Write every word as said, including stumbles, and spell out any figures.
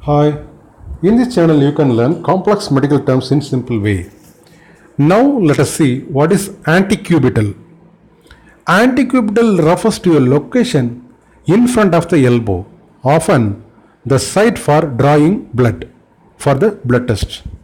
Hi, in this channel you can learn complex medical terms in simple way. Now let us see what is antecubital. Antecubital refers to a location in front of the elbow, often the site for drawing blood for the blood test.